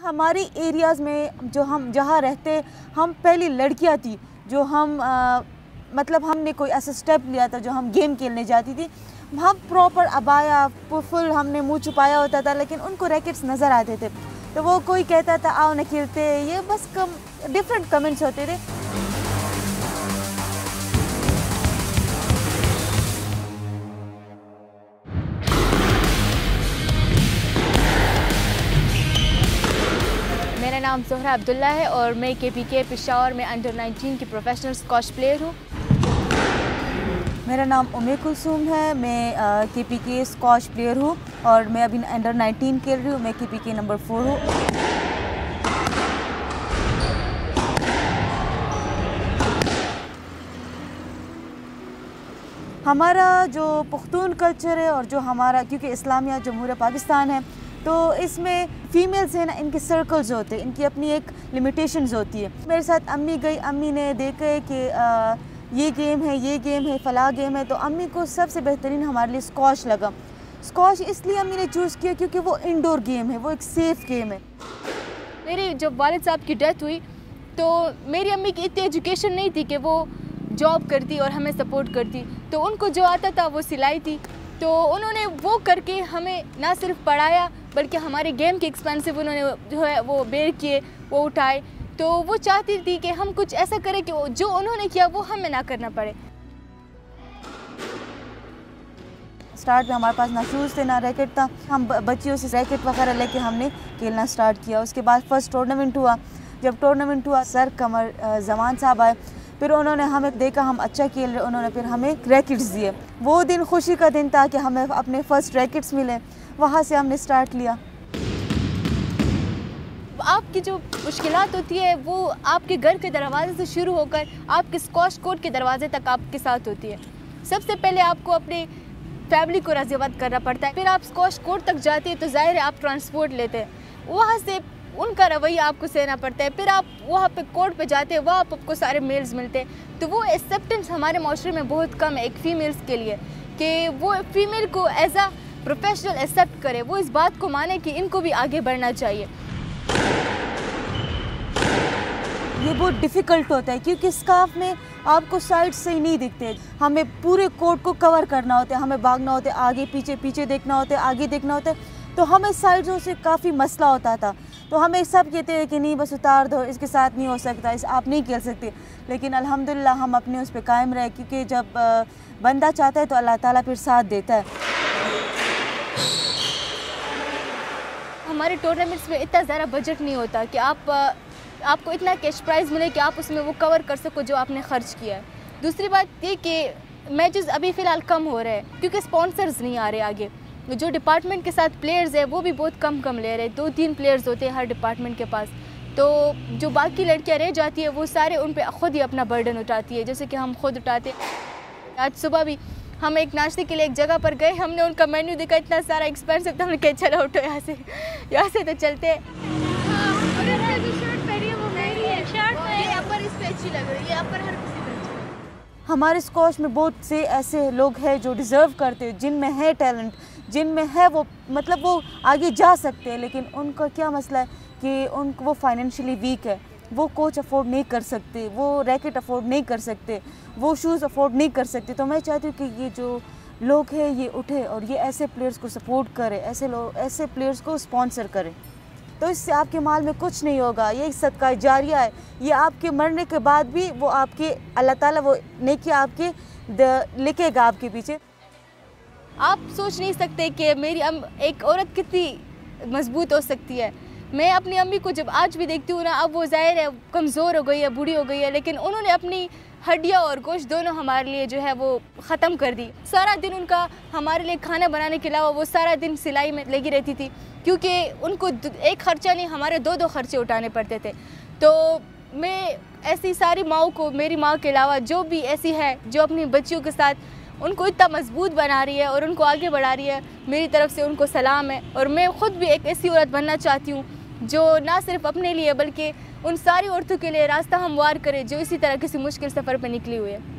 हमारी एरियाज़ में जो हम जहाँ रहते, हम पहली लड़कियाँ थी जो हम मतलब हमने कोई ऐसा स्टेप लिया था जो हम गेम खेलने जाती थी। हम प्रॉपर अबाया फुल हमने मुंह छुपाया होता था, लेकिन उनको रैकेट्स नज़र आते थे, तो वो कोई कहता था आओ न खेलते, ये बस डिफरेंट कमेंट्स होते थे। मेरा नाम ज़ोहरा अब्दुल्ला है और मैं KPK पेशावर में अंडर 19 की प्रोफेशनल स्क्वॉश प्लेयर हूँ। मेरा नाम उम्मे कुलसूम है, मैं KPK स्क्वॉश प्लेयर हूँ और मैं अभी अंडर 19 खेल रही हूँ। मैं KPK नंबर 4 हूँ। हमारा जो पुख्तून कल्चर है और जो हमारा, क्योंकि इस्लामिया जमहूरिया पाकिस्तान है, तो इसमें फ़ीमेल्स हैं ना, इनके सर्कल्स होते हैं, इनकी अपनी एक लिमिटेशंस होती है। मेरे साथ अम्मी गई, अम्मी ने देखा कि ये गेम है, ये गेम है, फ़लाँ गेम है, तो अम्मी को सबसे बेहतरीन हमारे लिए स्क्वॉश लगा। स्क्वॉश इसलिए अम्मी ने चूज़ किया क्योंकि वो इंडोर गेम है, वो एक सेफ़ गेम है। मेरी जब वालिद साहब की डेथ हुई तो मेरी अम्मी की इतनी एजुकेशन नहीं थी कि वो जॉब करती और हमें सपोर्ट करती, तो उनको जो आता था वो सिलाई थी, तो उन्होंने वो करके हमें ना सिर्फ पढ़ाया बल्कि हमारे गेम के एक्सपेंसिव उन्होंने जो है वो बेयर किए, वो उठाए। तो वो चाहती थी कि हम कुछ ऐसा करें कि जो उन्होंने किया वो हमें ना करना पड़े। स्टार्ट में हमारे पास ना शूज़ थे ना रैकेट था, हम बच्चियों से रैकेट वगैरह लेके हमने खेलना स्टार्ट किया। उसके बाद फर्स्ट टूर्नामेंट हुआ। जब टूर्नामेंट हुआ सर कमर जमान साहब आए, फिर उन्होंने हमें देखा हम अच्छा खेल रहे, उन्होंने फिर हमें रैकेट्स दिए। वो दिन खुशी का दिन था कि हमें अपने फर्स्ट रैकेट्स मिले, वहाँ से हमने स्टार्ट लिया। आपकी जो मुश्किलात होती है वो आपके घर के दरवाजे से शुरू होकर आपके स्क्वॉश कोर्ट के दरवाजे तक आपके साथ होती है। सबसे पहले आपको अपने फैमिली को राज़ीवत करना पड़ता है, फिर आप स्क्वॉश कोर्ट तक जाते हैं तो ज़ाहिर है आप ट्रांसपोर्ट लेते हैं, वहाँ से उनका रवैया आपको सहना पड़ता है, फिर आप वहाँ पे कोर्ट पे जाते हैं, वहाँ आपको सारे मेल्स मिलते हैं। तो वो एक्सेप्टेंस हमारे माशरे में बहुत कम है एक फ़ीमेल्स के लिए, कि वो फीमेल को एज आ प्रोफेशनल एक्सेप्ट करे, वो इस बात को माने कि इनको भी आगे बढ़ना चाहिए। ये बहुत डिफ़िकल्ट होता है क्योंकि स्कार्फ में आपको साइड से ही नहीं दिखते, हमें पूरे कोर्ट को कवर करना होता है, हमें भागना होता है, आगे पीछे पीछे देखना होता है, आगे देखना होता है, तो हमें साइडों से काफ़ी मसला होता था। तो हमें सब कहते हैं कि नहीं बस उतार दो, इसके साथ नहीं हो सकता, इस आप नहीं खेल सकते, लेकिन अल्हम्दुलिल्लाह हम अपने उस पर कायम रहे, क्योंकि जब बंदा चाहता है तो अल्लाह ताला फिर साथ देता है। हमारे टूर्नामेंट्स में इतना ज़्यादा बजट नहीं होता कि आपको इतना कैश प्राइज़ मिले कि आप उसमें वो कवर कर सको जो आपने ख़र्च किया है। दूसरी बात ये कि मैचेस अभी फ़िलहाल कम हो रहे हैं क्योंकि स्पॉन्सर्स नहीं आ रहे आगे। जो डिपार्टमेंट के साथ प्लेयर्स है वो भी बहुत कम ले रहे हैं, 2-3 प्लेयर्स होते हैं हर डिपार्टमेंट के पास, तो जो बाकी लड़कियां रह जाती है वो सारे उन पे खुद ही अपना बर्डन उठाती है, जैसे कि हम खुद उठाते हैं। आज सुबह भी हम एक नाश्ते के लिए एक जगह पर गए, हमने उनका मेन्यू देखा, इतना सारा एक्सपेंसिव था, हमने कहा चलो उठो यहाँ से तो चलते हैं। हमारे स्क्वॉश में बहुत से ऐसे लोग हैं जो डिज़र्व करते हैं, जिनमें है टैलेंट, जिनमें है वो मतलब वो आगे जा सकते हैं, लेकिन उनका क्या मसला है कि उनको वो फाइनेंशियली वीक है, वो कोच अफोर्ड नहीं कर सकते, वो रैकेट अफोर्ड नहीं कर सकते, वो शूज़ अफोर्ड नहीं कर सकते। तो मैं चाहती हूँ कि ये जो लोग हैं ये उठे और ये ऐसे प्लेयर्स को सपोर्ट करें, ऐसे प्लेयर्स को स्पॉन्सर करें, तो इससे आपके माल में कुछ नहीं होगा। ये सदका जारिया है, ये आपके मरने के बाद भी वो आपके अल्लाह ताला वो नेकी आपके लिखेगा आपके पीछे। आप सोच नहीं सकते कि मेरी एक औरत कितनी मजबूत हो सकती है। मैं अपनी अम्मी को जब आज भी देखती हूँ ना, अब वो ज़ाहिर है कमज़ोर हो गई है, बूढ़ी हो गई है, लेकिन उन्होंने अपनी हड्डियाँ और गोश्त दोनों हमारे लिए जो है वो ख़त्म कर दी। सारा दिन उनका हमारे लिए खाना बनाने के अलावा वो सारा दिन सिलाई में लगी रहती थी, क्योंकि उनको एक ख़र्चा नहीं हमारे 2-2 खर्चे उठाने पड़ते थे। तो मैं ऐसी सारी माओं को, मेरी माँ के अलावा जो भी ऐसी है जो अपनी बच्चियों के साथ उनको इतना मजबूत बना रही है और उनको आगे बढ़ा रही है, मेरी तरफ से उनको सलाम है। और मैं ख़ुद भी एक ऐसी औरत बनना चाहती हूँ जो ना सिर्फ अपने लिए बल्कि उन सारी औरतों के लिए रास्ता हमवार करे जो इसी तरह किसी मुश्किल सफ़र पर निकली हुई है।